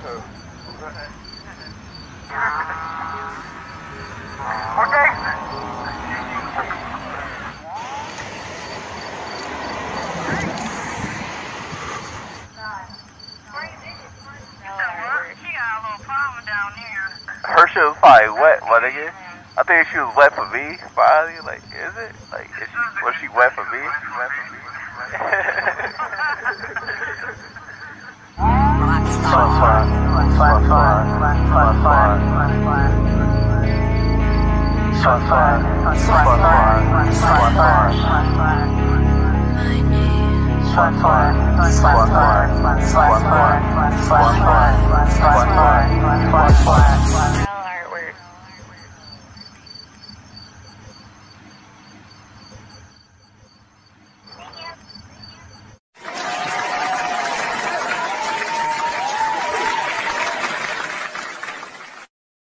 Her shit was probably wet, my nigga. I think she was wet for me, finally. Like, is it? Like, was she wet for me? Swat.